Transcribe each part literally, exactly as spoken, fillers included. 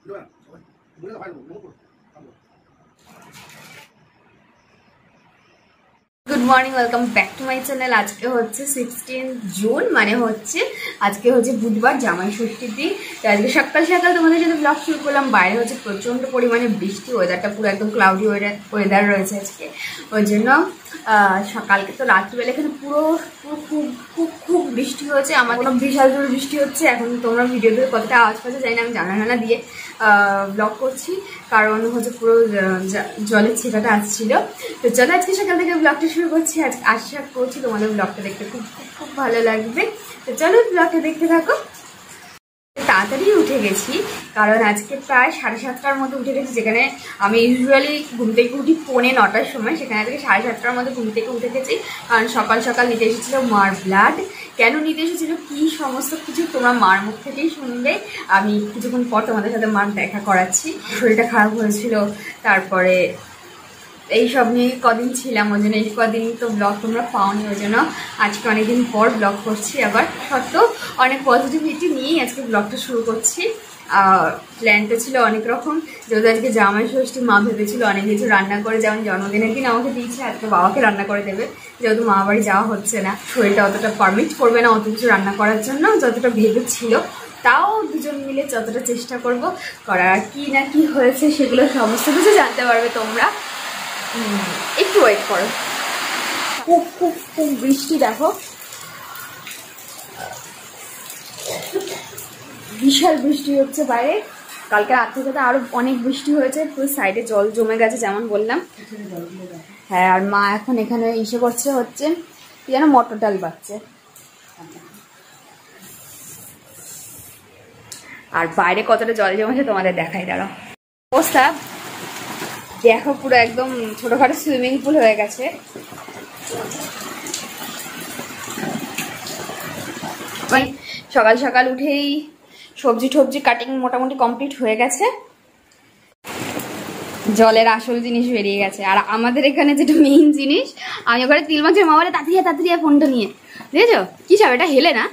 Good morning, welcome back to my channel. আজকে হচ্ছে sixteen June, মানে হচ্ছে আজকে হচ্ছে বুধবার, জামাই ষষ্ঠীর দিন। তো আজকে সকাল সকাল তোমাদের সাথে ব্লগ শুরু করলাম। বাইরে হচ্ছে প্রচন্ড পরিমাণে বৃষ্টি, ওয়েদারটা পুরো একদম ক্লাউডি ওয়েদার রয়েছে আজকে। ওই জন্য সকালকে তো রাত্রিবেলা এখানে পুরো পুরো খুব খুব খুব বৃষ্টি হয়েছে। আমার কোনো বিশাল জোর বৃষ্টি হচ্ছে। এখন তোমরা ভিডিও দিয়ে কতটা আওয়াজ পাচ্ছে জানি না, আমি জানা জানা দিয়ে ব্লগ করছি, কারণ হচ্ছে পুরো জলের ছেঁকাটা আসছিল। তো চলো আজকে সকাল থেকে ব্লগটা শুরু করছি। আজ আশা করছি তোমাদের ব্লগটা দেখতে খুব খুব ভালো লাগবে। তো চলো ব্লগটা দেখতে থাকো। তাড়াতাড়ি উঠে গেছি, কারণ আজকে প্রায় সাড়ে সাতটার মধ্যে উঠে গেছি। যেখানে আমি ইউজুয়ালি ঘুম থেকে উঠি পৌনে নটার সময়, সেখানে থেকে সাড়ে সাতটার মধ্যে ঘুম থেকে উঠে গেছি। কারণ সকাল সকাল নিতে এসেছিলো মার ব্লাড। কেন নিতে এসেছিলো, কি সমস্ত কিছু তোমরা মার মুখ থেকেই শুনবে। আমি কিছুক্ষণ পর তোমাদের সাথে মার দেখা করাচ্ছি। শরীরটা খারাপ হয়েছিল, তারপরে এইসব নিয়ে কদিন ছিলাম, ওই জন্য এই কদিন তো ব্লগ তোমরা পাওনি, ওই জন্য আজকে অনেকদিন পর ব্লগ করছি। আবার সত্ত্বেও অনেক পজিটিভিটি নিয়েই আজকে ব্লগটা শুরু করছি। প্ল্যানটা ছিল অনেক রকম, যেহেতু আজকে জামাই ষষ্ঠী, মা ভেবেছিল অনেক কিছু রান্না করে, যেমন জন্মদিনের দিন আমাকে দিয়েছে, আজকে বাবাকে রান্না করে দেবে। যেহেতু মা বাড়ি যাওয়া হচ্ছে না, শরীরটা অতটা পারমিট করবে না অত কিছু রান্না করার জন্য, যতটা ভেবেছিল। তাও দুজন মিলে যতটা চেষ্টা করব করার। কি না কি হয়েছে সেগুলো সমস্ত কিছু জানতে পারবে তোমরা। একটু ওয়েট করো। খুব খুব খুব বৃষ্টি, দেখো বিশাল বৃষ্টি হচ্ছে বাইরে। কালকে রাত থেকে তো আরো অনেক বৃষ্টি হয়েছে, পুরো সাইডে জল জমে গেছে যেমন বললাম। হ্যাঁ, আর মা এখন এখানে ইসে করছে, হচ্ছে কি যেন মটর ডাল বাচ্ছে। আর বাইরে কতটা জল জমেছে তোমাদের দেখাই, দাঁড়াও। অবস্থা দেখো, পুরো একদম ছোটখাটো সুইমিং পুল হয়ে গেছে। সকাল সকাল উঠেই সবজি টবজি কাটিং মোটামুটি কমপ্লিট হয়ে গেছে। জলের আসল জিনিস বেরিয়ে গেছে। আর আমাদের এখানে যেটা মেইন জিনিস, আমি ওখানে তিল মাছের মামারে তাড়াতাড়ি তাড়াতাড়ি ফোনটা নিয়ে, বুঝেছো কি সব এটা হেলে না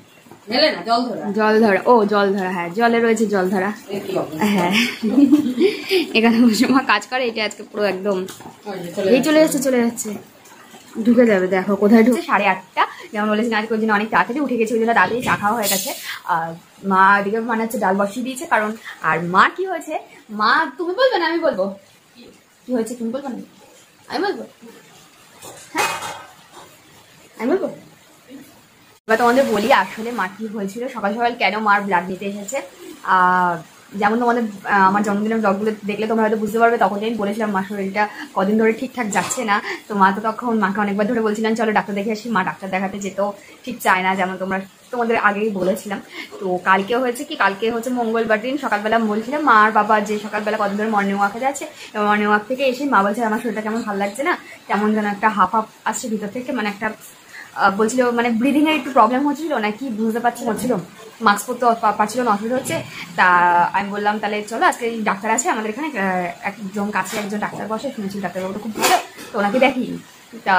জল ধরা। ও জল ধরা, হ্যাঁ জলে রয়েছে জল ধরা। হ্যাঁ এখানে বসে মা কাজ করে। এটা আজকে পুরো একদম এই চলে যাচ্ছে চলে যাচ্ছে ঢুকে যাবে। দেখো কোথায় ঢুকে, সাড়ে আটটা যেমন বলেছিলাম। আজকে ওই জন্য অনেক তাড়াতাড়ি উঠে গেছে, ওই জন্য তাড়াতাড়ি চা খাওয়া হয়ে গেছে। আর মা এদিকে বানাচ্ছে, ডাল বসিয়ে দিয়েছে। কারণ আর মা কি হয়েছে, মা তুমি বলবে না আমি বলবো কি হয়েছে, তুমি বলবে না আমি বলবো, হ্যাঁ আমি বলবো। এবার তোমাদের বলি আসলে মা কি হয়েছিল, সকাল সকাল কেন মার ব্লাড নিতে এসেছে। আহ যেমন তোমাদের আমার জন্মদিনের ব্লগগুলো দেখলে তোমরা হয়তো বুঝতে পারবে, তখন আমি বলেছিলাম মার শরীরটা কদিন ধরে ঠিকঠাক যাচ্ছে না। তো মা তো তখন মাকে অনেকবার ধরে বলছিলাম চলো ডাক্তার দেখে আসি। মা ডাক্তার দেখাতে যেতেও ঠিক চায় না, যেমন তোমরা তোমাদের আগেই বলেছিলাম। তো কালকে হয়েছে কি, কালকে হচ্ছে মঙ্গলবার দিন সকালবেলা বলছিলাম মা আর বাবা যে সকালবেলা কদিন ধরে মর্নিং ওয়াকে যাচ্ছে, মর্নিং ওয়াক থেকে এসে মা বলছে আমার শরীরটা কেমন ভালো লাগছে না, কেমন যেন একটা হাফ হাফ আসছে ভিতর থেকে, মানে একটা বলছিল মানে ব্রিদিং এর একটু প্রবলেম হচ্ছিল নাকি বুঝতে পারছি হচ্ছিল, মাস্ক পরতে পারছিল না, অসুবিধা হচ্ছে। তা আমি বললাম তাহলে চলো আজকে ডাক্তার আছে আমাদের এখানে, একজন কাছে একজন ডাক্তার বসে, শুনেছি ডাক্তারবাবুটা খুব ভালো, তো ওনাকে দেখি। তা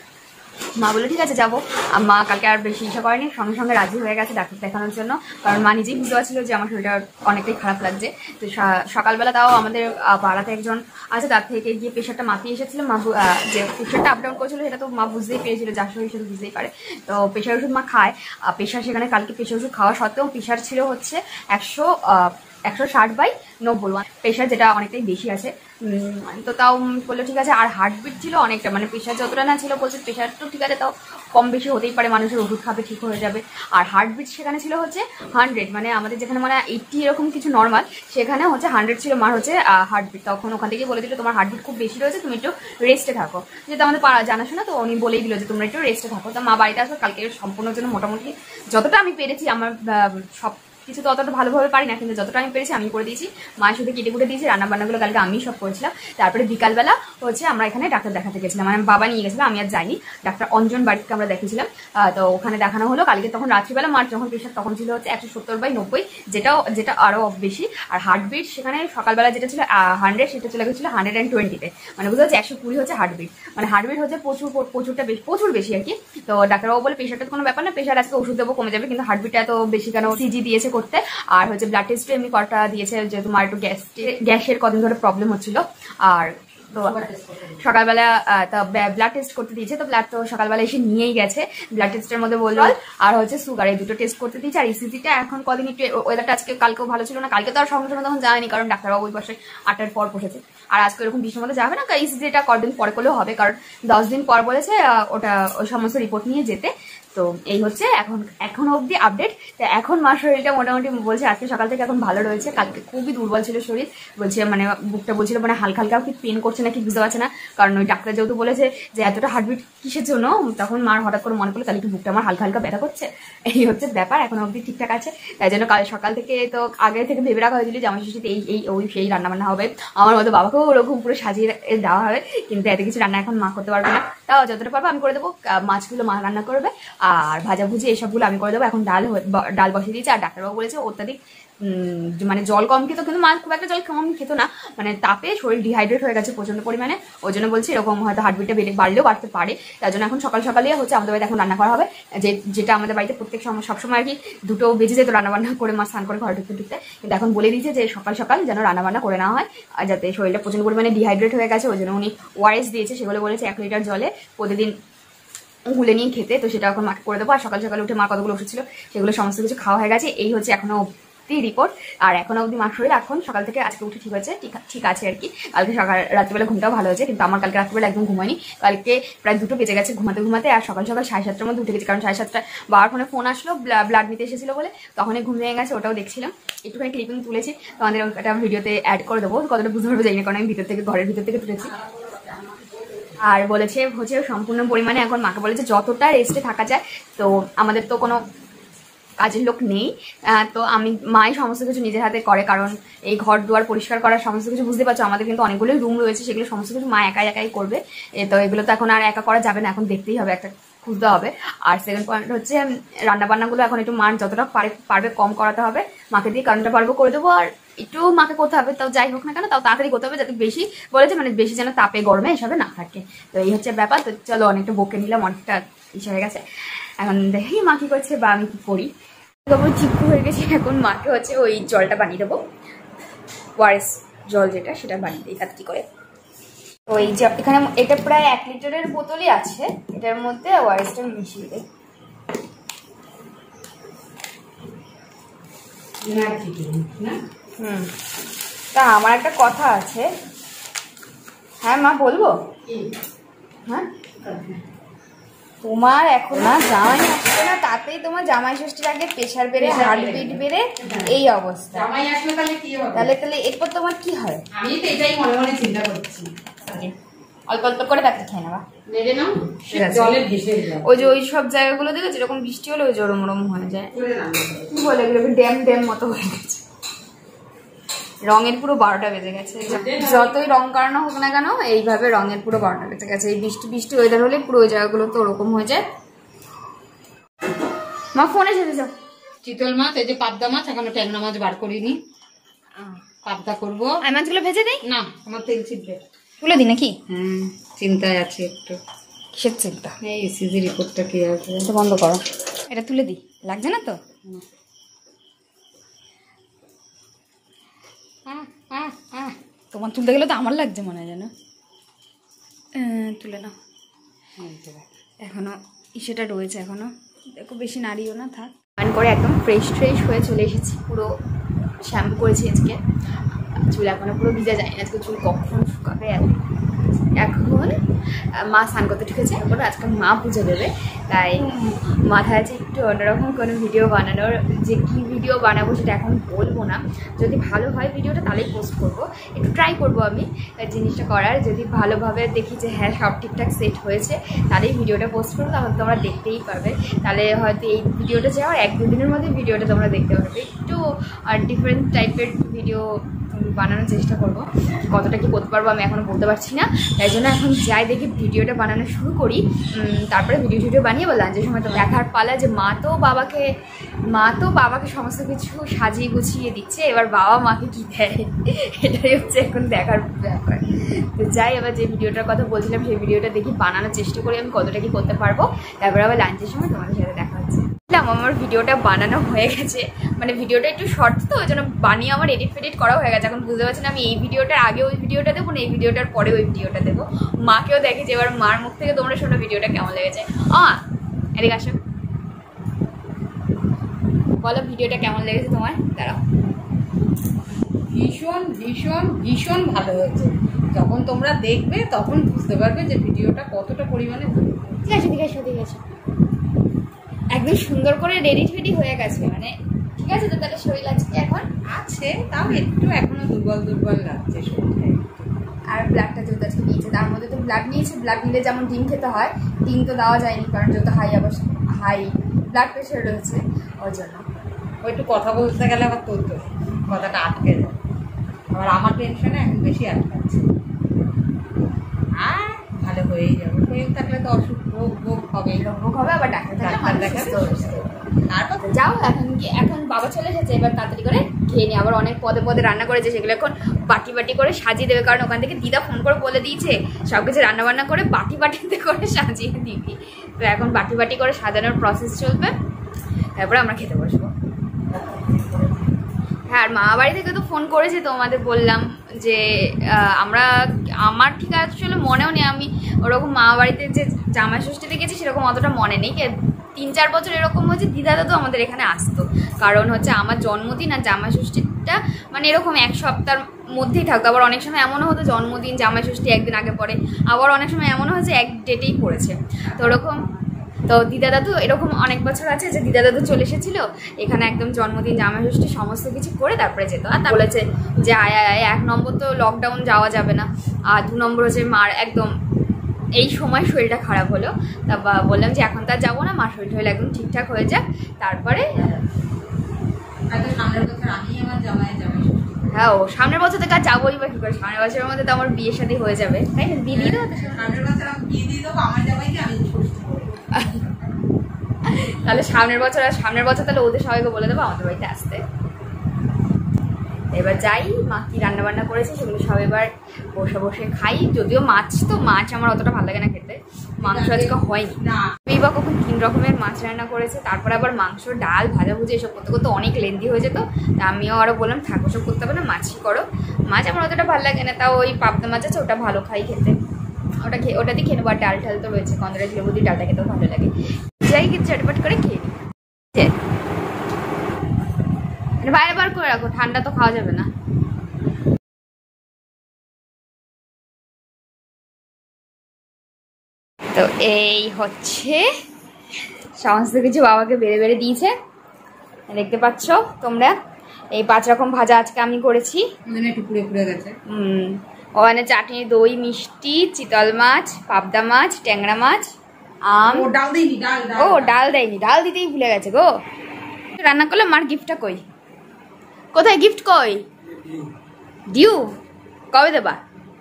মা বললো ঠিক আছে যাবো। মা কালকে আর বেশি ইচ্ছা করেনি, সঙ্গে সঙ্গে রাজি হয়ে গেছে ডাক্তার দেখানোর জন্য। কারণ মা নিজেই বুঝতে পারছিল যে আমার শরীরটা অনেকটাই খারাপ লাগছে। তো সকালবেলা তাও আমাদের পাড়াতে একজন আছে, তার থেকে গিয়ে প্রেশারটা মাপিয়ে এসেছিল। মা যে প্রেশারটা আপ ডাউন করছিল সেটা তো মা বুঝতেই পেরেছিল, যার শরীর সেটা বুঝতেই পারে। তো প্রেশার ওষুধ মা খায়। প্রেশার সেখানে কালকে প্রেশার ওষুধ খাওয়া সত্ত্বেও প্রেশার ছিল হচ্ছে একশো একশো ষাট বাই নব্বই ওয়ান প্রেশার, যেটা অনেকটাই বেশি আছে। তো তাও বললো ঠিক আছে। আর হার্টবিট ছিল অনেকটা, মানে প্রেশার যতটা না ছিল বলছে প্রেশার তো ঠিক আছে, তাও কম বেশি হতেই পারে, মানুষের ওষুধ খাবে ঠিক হয়ে যাবে। আর হার্টবিট সেখানে ছিল হচ্ছে হান্ড্রেড, মানে আমাদের যেখানে মানে এইটটি এরকম কিছু নর্মাল, সেখানে হচ্ছে হান্ড্রেড ছিল মার হচ্ছে হার্টবিট। তখন ওখান থেকে বলে দিল তোমার হার্টবিট খুব বেশি রয়েছে, তুমি একটু রেস্টে থাকো। যেহেতু আমাদের পাড়া জানাশোনা, তো উনি বলেই দিল যে তোমরা একটু রেস্টে থাকো। তো মা বাড়িতে আসো কালকে সম্পূর্ণ জন্য মোটামুটি যতটা আমি পেরেছি, আমার সব কিছু তো অতটা ভালোভাবে পারি না, কিন্তু যতটা আমি পেরেছি আমি করে দিয়েছি। মায়ের সাথে কেটে কুটে দিয়েছি, রান্না বান্নাগুলো কালকে আমি সব করেছিলাম। তারপরে বিকালবেলা হচ্ছে আমরা এখানে ডাক্তার দেখাতে গেছিলাম, মানে বাবা নিয়ে গেছিলাম, আমি আর যাইনি। ডাক্তার অঞ্জন বাড়িতে আমরা দেখেছিলাম। তো ওখানে দেখানো হলো কালকে। তখন রাত্রিবেলা মার যখন প্রেশার তখন ছিল হচ্ছে একশো সত্তর বাই নব্বই, যেটাও যেটা আরও বেশি। আর হার্টবিট সেখানে সকালবেলা যেটা ছিল হান্ড্রেড, সেটা চলে গেছিলো হান্ড্রেড অ্যান্ড টোয়েন্টিতে, মানে বুঝতে হচ্ছে একশো কুড়ি হচ্ছে হার্টবিট, মানে হার্টবিট হচ্ছে প্রচুর প্রচুরটা বেশি, প্রচুর বেশি আর কি। তো ডাক্তারবাবু বলে প্রেশারটা কোনো ব্যাপার না, প্রেশার আজকে ওষুধ দেবো কমে যাবে, কিন্তু হার্টবিটটা এত বেশি কেন, সিজি দিয়েছে করতে। আর হচ্ছে ব্লাড টেস্ট এমনি কটা দিয়েছে, যেহেতু মার একটু গ্যাস গ্যাসের কদিন ধরে প্রবলেম হচ্ছিল। আর তো সকালবেলা ব্লাড টেস্ট করতে দিয়েছে, তো ব্লাড তো সকালবেলা এসে নিয়েই গেছে। ব্লাড টেস্টের মধ্যে বললো আর হচ্ছে সুগার, এই দুটো টেস্ট করতে দিয়েছে। আর ইসিজিটা এখন কদিন একটু ওয়েদারটা আজকে কালকেও ভালো ছিল না, কালকে তো আর সঙ্গে সঙ্গে তখন যায়নি, কারণ ডাক্তারবাবু ওই পাশে আটটার পর বসেছে। আর আজকে এরকম বৃষ্টির মধ্যে যাবে না, ইসিজিটা কদিন পরে করলেও হবে, কারণ দশ দিন পর বলেছে ওটা ওই সমস্ত রিপোর্ট নিয়ে যেতে। তো এই হচ্ছে এখন এখনো অবধি আপডেট। তো এখন মার শরীরটা মোটামুটি বলছে আজকে সকাল থেকে এখন ভালো রয়েছে, কালকে খুবই দুর্বল ছিল শরীর, বলছে মানে বুকটা বলছিল মানে হালকা হালকা কি পেন করছে নাকি বুঝতে পারছে না, কারণ ওই ডাক্তার যেহেতু বলেছে যে এতটা হার্টবিট কিসের জন্য, তখন মার হঠাৎ করে মনে করলো তাহলে কি বুকটা আমার হালকা হালকা ব্যথা করছে। এই হচ্ছে ব্যাপার, এখন অবধি ঠিকঠাক আছে। তাই জন্য কাল সকাল থেকে তো আগে থেকে ভেবে রাখা হয়েছিল যে আমার ষষ্ঠীতে এই এই ওই সেই রান্নাবান্না হবে, আমার মতো বাবাকেও ওরকম পুরো সাজিয়ে দেওয়া হবে, কিন্তু এত কিছু রান্না এখন মা করতে পারবে না। তাও যতটা পারবো আমি করে দেবো, মাছগুলো মা রান্না করবে আর ভাজাভুজি এসবগুলো আমি করে দেবো। এখন ডাল ডাল বসিয়ে দিয়েছি। আর ডাক্তারবাবু বলেছে অত্যাধিক মানে জল কম খেত, কিন্তু মা খুব একটা জল কম খেত না, মানে তাপে শরীর ডিহাইড্রেট হয়ে গেছে প্রচন্ড পরিমাণে, ওই জন্য বলছি এরকম হয়তো হার্টবিটটা বেড়ে বাড়লেও বাড়তে পারে। তার জন্য এখন সকাল সকালে হচ্ছে আমাদের বাড়িতে এখন রান্না করা হবে, যে যেটা আমাদের বাড়িতে প্রত্যেক সময় সবসময় আর কি দুটো বেজে যেত রান্নাবান্না করে মা স্নান করে ঘরে ঢুকতে ঢুকতে, কিন্তু এখন বলে দিয়েছে যে সকাল সকাল যেন রান্নাবান্না করে নেওয়া হয়, আর যাতে শরীরটা প্রচন্ড পরিমাণে ডিহাইড্রেট হয়ে গেছে, ওই জন্য উনি ওআরএস দিয়েছে, সেগুলো বলেছে এক লিটার জলে প্রতিদিন গুলে নিয়ে খেতে। তো সেটা এখন মাকে করে দেবো। আর সকাল সকালে উঠে মা কতগুলো ওষুধ ছিল সেগুলো সমস্ত কিছু খাওয়া হয়ে গেছে। এই হচ্ছে এখনো অবধি রিপোর্ট। আর এখনো অবধি মার শরীর এখন সকাল থেকে আজকে উঠে ঠিক হয়েছে, ঠিক ঠিক আছে আর কি। কালকে সকাল রাত্রিবেলা ঘুমটাও ভালো হয়েছে, কিন্তু আমার কালকে রাত্রিবেলা একদম ঘুমায়নি, কালকে প্রায় দুটো বেজে গেছে ঘুমাতে ঘুমাতে। আর সকাল সকাল সাড়ে সাতটার মধ্যে উঠে গেছি, কারণ সাড়ে সাতটা বাবার ফোনে ফোন আসলো ব্লাড নিতে এসেছিল বলে, তখনই ঘুম ভেঙে গেছে, ওটাও দেখছিলাম। একটুখানি ক্লিপিং তুলেছি, তোমাদের একটা ভিডিওতে অ্যাড করে দেবো, কতটা বুঝতে পারবো জানি না, কারণ আমি ভিতর থেকে ঘরের ভিতর থেকে তুলেছি। আর বলেছে হচ্ছে সম্পূর্ণ পরিমাণে এখন মাকে বলেছে যতটা রেস্টে থাকা যায়, তো আমাদের তো কোনো কাজের লোক নেই, তো আমি মাই সমস্ত কিছু নিজের হাতে করে, কারণ এই ঘর দুয়ার পরিষ্কার করার সমস্ত কিছু বুঝতে পারছো, আমাদের কিন্তু অনেকগুলোই রুম রয়েছে, সেগুলো সমস্ত কিছু মা একাই একাই করবে। তো এগুলো তো এখন আর একা করা যাবে না, এখন দেখতেই হবে, একটা খুঁজতে হবে। আর সেকেন্ড পয়েন্ট হচ্ছে রান্নাবান্নাগুলো এখন একটু মা যতটা পারে পারবে কম করাতে হবে মাকে দিয়ে, কারণটা পারবো করে দেবো। আর একটু মাকে করতে হবে, তাও যাই হোক না কেন তাও তাড়াতাড়ি করতে হবে, যাতে বেশি বলেছে মানে বেশি যেন তাপে গরমে এসবে না থাকে। তো এই হচ্ছে ব্যাপার। তো চলো অনেকটা বকে নিলাম, অনেকটা ইসে হয়ে গেছে, এখন দেখি মা কি করছে বা আমি কি করি। চিপকু হয়ে গেছে, এখন মাকে হচ্ছে ওই জলটা বানিয়ে দেবো, ওয়ারেস জল যেটা সেটা বানিয়ে দিই তাতে কি করে। ওই যে এখানে এটা প্রায় এক লিটারের বোতলই আছে, এটার মধ্যে ওয়ারেসটা মিশিয়ে দেয়। হুম, তা আমার একটা কথা আছে। হ্যাঁ মা বলবো। হ্যাঁ তোমার এখন না জামাই আসছে না, তাতেই তোমার জামাই ষষ্ঠীর আগে প্রেশার বেড়ে হার্টবিট বেড়ে এই অবস্থা। জামাই আসলে তাহলে কি হবে? তাহলে তাহলে এরপর তোমার কি হয়? আমি তো এটাই মনে মনে চিন্তা করছি। অল্প অল্প করে ব্যাগটা খেয়ে নেবা, নেড়ে নাও, জলের ভেসে যাও। ওই যে ওই সব জায়গাগুলো দেখো যেরকম বৃষ্টি হলে ওই জরম রম হয়ে যায়, কি বলে এগুলো ড্যাম ড্যাম মতো হয়ে গেছে। রঙের পুরো বারোটা বেজে গেছে, যতই রং করানো হোক না কেন এইভাবে রঙের পুরো বারোটা বেজে গেছে। এই বৃষ্টি বৃষ্টি ওয়েদার হলে পুরো ওই জায়গাগুলো তো ওরকম হয়ে যায়। মা ফোনে এসে যাও। চিতল মাছ, এই যে পাবদা মাছ, এখনো ট্যাংরা মাছ বার করিনি, পাবদা করবো। এই মাছগুলো ভেজে দেই না, আমার তেল ছিটবে, তুলে দিই নাকি? হ্যাঁ চিন্তায় আছে একটু। কিসের চিন্তা? এই এসিজি রিপোর্টটা কি আছে, এটা বন্ধ করো, এটা তুলে দিই, লাগছে না তো? তোমার তুলতে গেলে তো আমার লাগছে মনে হয় যেন, তুলে নাও। এখনো সেটা রয়েছে, এখনো দেখো বেশি নাড়িও না, থাক। স্নান করে একদম ফ্রেশ ফ্রেশ হয়ে চলে এসেছি, পুরো শ্যাম্পু করেছি আজকে, চুল এখনো পুরো ভিজা যায় না, আজকে চুল কখন শুকাবে। এখন মা স্নান করতে ঢুকেছে, এখন আজকে মা পুজো দেবে, তাই মাথায় আছে একটু অন্যরকম কোনো ভিডিও বানানোর। যে কী ভিডিও বানাবো সেটা এখন বলবো না, যদি ভালো হয় ভিডিওটা তাহলেই পোস্ট করব, একটু ট্রাই করবো আমি জিনিসটা করার। যদি ভালোভাবে দেখি যে হ্যাঁ সব ঠিকঠাক সেট হয়েছে তাহলেই ভিডিওটা পোস্ট করবো, তখন তোমরা দেখতেই পারবে। তাহলে হয়তো এই ভিডিওটা যাওয়ার এক দু দিনের মধ্যে ভিডিওটা তোমরা দেখতে পারবে। একটু ডিফারেন্ট টাইপের ভিডিও বানানোর চেষ্টা করব, কতটা কি করতে পারবো আমি এখনও বলতে পারছি না, তাই জন্য এখন যাই দেখি ভিডিওটা বানানো শুরু করি, তারপরে ভিডিও টিডিও বানিয়ে বললাম যে সময় তো দেখার পালা যে মা তো বাবাকে মা তো বাবাকে সমস্ত কিছু সাজিয়ে গুছিয়ে দিচ্ছে, এবার বাবা মাকে কী দেয় এটাই হচ্ছে এখন দেখার ব্যাপার। তো যাই, এবার যে ভিডিওটার কথা বলছিলাম সেই ভিডিওটা দেখি বানানোর চেষ্টা করি আমি কতটা কি করতে পারবো, তারপরে আবার লাঞ্চের সময় তোমাদের সাথে দেখা হচ্ছে। আমার ভিডিওটা বানানো হয়ে গেছে, মানে ভিডিওটা একটু শর্ট তো ওই জন্য বানিয়ে আমার এডিট ফেডিট করা হয়ে গেছে। এখন বুঝতে পারছি না আমি এই ভিডিওটার আগে ওই ভিডিওটা দেবো না এই ভিডিওটার পরে ওই ভিডিওটা দেবো। মাকেও দেখেছি, এবার মার মুখ থেকে তোমরা শোনো ভিডিওটা কেমন লেগেছে। আ এদিকে আসো, বলো ভিডিওটা কেমন লেগেছে তোমার। দাঁড়াও, ভীষণ ভীষণ ভীষণ ভালো হয়েছে। যখন তোমরা দেখবে তখন বুঝতে পারবে যে ভিডিওটা কতটা পরিমাণে ভালো। ঠিক আছে ঠিক আছে ঠিক আছে, একদম সুন্দর করে রেডি ফেডি হয়ে গেছে, মানে ঠিক আছে তো। তাহলে শরীর আজকে এখন আছে, তাও একটু এখনো দুর্বল দুর্বল লাগছে শরীরটা। আর ব্লাডটা যেহেতু আজকে নিয়েছে, তার মধ্যে তো ব্লাড নিয়েছে, ব্লাড নিলে যেমন ডিম খেতে হয়, ডিম তো দেওয়া যায়নি কারণ যেহেতু হাই আবার হাই ব্লাড প্রেশার রয়েছে ওর জন্য। ও একটু কথা বলতে গেলে আবার তোর তো কথাটা আটকে যায়, আবার আমার টেনশনে এখন বেশি আটকাচ্ছে। আর ভালো হয়েই যাবে, হয়ে থাকলে তো অসুখ রোগ ভোগ হবে, রোগ হবে আবার ডাক্তার ডাক্তার দেখাবে। তারপর যাও, এখন কি এখন বাবা চলে এসেছে, এবার তাড়াতাড়ি করে খেয়ে নি। আবার অনেক পদে পদে রান্না করেছে, সেগুলো এখন বাটি বাটি করে সাজিয়ে দেবে, কারণ ওখান থেকে দিদা ফোন করে বলে দিয়েছে সব কিছু রান্না বান্না করে বাটি বাটিতে করে সাজিয়ে দিবি। তো এখন বাটি বাটি করে সাজানোর প্রসেস চলবে, তারপরে আমরা খেতে বসবো। হ্যাঁ, আর মা বাড়ি থেকে তো ফোন করেছে, তোমাদের বললাম যে আমরা আমার ঠিক আসলে মনেও নেই, আমি ওরকম মা বাড়িতে যে জামাই ষষ্ঠীতে গেছি সেরকম অতটা মনে নেই। তিন চার বছর এরকম হচ্ছে দিদা দাদু আমাদের এখানে আসতো, কারণ হচ্ছে আমার জন্মদিন আর জামাই ষষ্ঠীটা মানে এরকম এক সপ্তাহের মধ্যেই থাকতো। আবার অনেক সময় এমনও হতো জন্মদিন জামাই ষষ্ঠী একদিন আগে পড়ে, আবার অনেক সময় এমনও হচ্ছে এক ডেটেই পড়েছে। তো ওরকম তো দিদা দাদু এরকম অনেক বছর আছে যে দিদা দাদু চলে এসেছিল এখানে, একদম জন্মদিন জামাই ষষ্ঠী সমস্ত কিছু করে তারপরে যেত। আর তা বলেছে যে আয় আয় এক নম্বর তো লকডাউন যাওয়া যাবে না, আর দু নম্বর হচ্ছে মার একদম এই সময় শরীরটা খারাপ হলো, তা বললাম যে এখন তার যাবো না, মার শরীরটা হলে একদম ঠিকঠাক হয়ে যাক তারপরে। হ্যাঁ, ও সামনের বছর থেকে আর যাবোই বা কি করে, সামনের বছরের মধ্যে তো আমার বিয়ের সাথে হয়ে যাবে, তাই না? দিদি তো তাহলে সামনের বছর আর সামনের বছর তাহলে ওদের সবাইকে বলে দেবো আমাদের বাড়িতে আসতে। এবার যাই, মা কি রান্না বান্না করেছে সেগুলো সব এবার বসে বসে খাই। যদিও মাছ তো মাছ আমার অতটা ভালো লাগে না খেতে, মাংস আজকে হয়নি। এই বা কখন তিন রকমের মাছ রান্না করেছে, তারপরে আবার মাংস ডাল ভাজাভুজি এসব করতে করতে অনেক লেন্দি হয়ে যেত। তা আমিও আরও বললাম থাকো সব করতে হবে না, মাছই করো। মাছ আমার অতটা ভালো লাগে না, তাও ওই পাবদা মাছ আছে ওটা ভালো খাই খেতে, ওটা খেয়ে ওটা দিয়ে খেয়ে নেবো। আর ডাল ঠাল তো রয়েছে, কন্দরাজ লেবু দিয়ে ডালটা খেতেও ভালো লাগে। যাই কিন্তু চটপট করে খেয়ে নিই, বাইরে বার করে রাখো, ঠান্ডা তো খাওয়া যাবে না। তো এই হচ্ছে সমস্ত কিছু বাবাকে বেড়ে বেড়ে দিয়েছে, দেখতে পাচ্ছ তোমরা। এই পাঁচ রকম ভাজা আজকে আমি করেছি। হম, ওখানে চাটনি, দই, মিষ্টি, চিতল মাছ, পাবদা মাছ, ট্যাংরা মাছ, আম। ও ডাল দেয়নি, ও ডাল দেয়নি, ডাল দিতেই ভুলে গেছে গো। রান্না করলে মার গিফটটা কই, কোথায় গিফট কই? ডিউ কবে দেবা?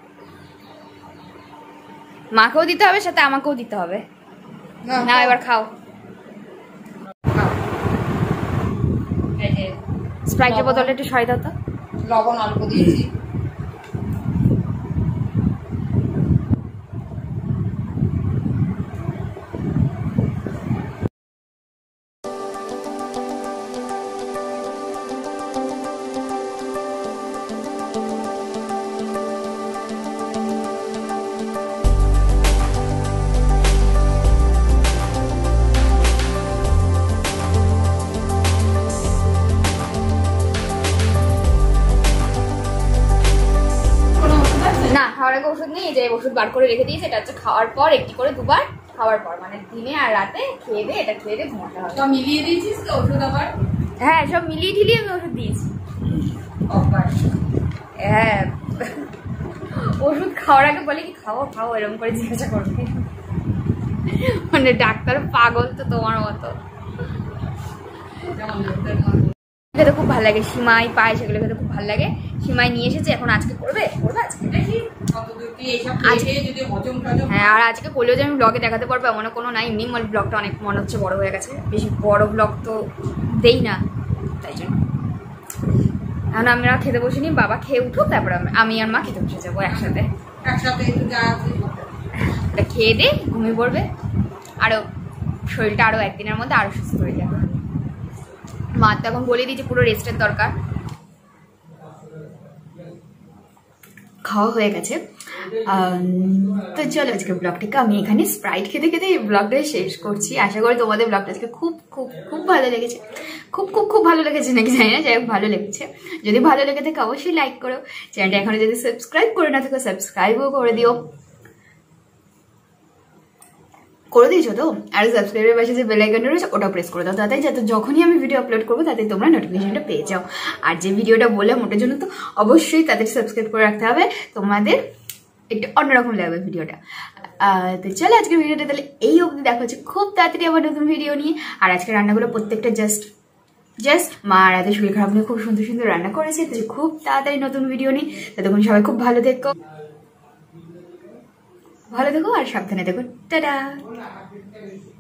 মাকেও দিতে হবে সাথে আমাকেও দিতে হবে। না এবার খাও। স্প্রাইটের বোতলটা একটু সরাই দাও তো। লবণ অল্প দিয়েছি। খাওয়ার আগে ওষুধ নেই, যে ওষুধ বার করে রেখে দিয়েছে, এটা হচ্ছে খাওয়ার পর একটি করে দুবার, খাওয়ার পর মানে দিনে আর রাতে খেয়ে দিয়ে এটা খেয়ে দিয়ে ঘুমাতে হবে। সব মিলিয়ে দিয়েছিস তো ওষুধ আবার? হ্যাঁ, সব মিলিয়ে ঢিলিয়ে আমি ওষুধ দিয়েছি। হ্যাঁ, ওষুধ খাওয়ার আগে বলে কি খাও খাও এরকম করে জিজ্ঞাসা করবে, মানে ডাক্তার পাগল তো তোমার মতো। খেতে খুব ভালো লাগে, সিমাই পায় সেগুলো খেতে খুব ভালো লাগে। সিমাই নিয়ে এসেছে, এখন আজকে করবে করবে আজকে। হ্যাঁ, আর আজকে করলেও যে আমি ব্লগে দেখাতে পারবো এমন কোনো নাই, এমনি মানে ব্লগটা অনেক মনে হচ্ছে বড় হয়ে গেছে, বেশি বড় ব্লগ তো দেই না, তাই জন্য এখন আমরা খেতে বসিনি। বাবা খেয়ে উঠুক, তারপরে আমি আর মা খেতে বসে যাবো একসাথে। একসাথে খেয়ে দিয়ে ঘুমিয়ে পড়বে, আরো শরীরটা আরো একদিনের মধ্যে আরো সুস্থ হয়ে যাবে। মা তো এখন বলে দিয়েছে পুরো রেস্টের দরকার। খাওয়া হয়ে গেছে, তো চলো আজকে ব্লগটাকে আমি এখানে স্প্রাইট খেতে খেতে এই ব্লগটা শেষ করছি। আশা করি তোমাদের ব্লগটা আজকে খুব খুব খুব ভালো লেগেছে, খুব খুব খুব ভালো লেগেছে নাকি জানি না, যাই হোক ভালো লেগেছে। যদি ভালো লেগে থাকে অবশ্যই লাইক করো, চ্যানেলটা এখনো যদি সাবস্ক্রাইব করে না থাকো সাবস্ক্রাইবও করে দিও, করে দিয়েছো তো। আর সাবস্ক্রাইবের পাশে যে বেল আইকনটা রয়েছে ওটা প্রেস করে দাও, তাতে যাতে যখনই আমি ভিডিও আপলোড করবো তাতে তোমরা নোটিফিকেশনটা পেয়ে যাও। আর যে ভিডিওটা বলে ওটার জন্য তো অবশ্যই তাদের সাবস্ক্রাইব করে রাখতে হবে, তোমাদের একটু অন্যরকম লাগবে ভিডিওটা। তো চলো আজকের ভিডিওটা তাহলে এই অবধি, দেখা হচ্ছে খুব তাড়াতাড়ি আবার নতুন ভিডিও নিয়ে। আর আজকের রান্নাগুলো প্রত্যেকটা জাস্ট জাস্ট মা রাতে শরীর খারাপ নিয়ে খুব সুন্দর সুন্দর রান্না করেছে। তো খুব তাড়াতাড়ি নতুন ভিডিও নিই, ততক্ষণ সবাই খুব ভালো থেকো, ভালো থেকো আর সাবধানে থেকো। টাটা।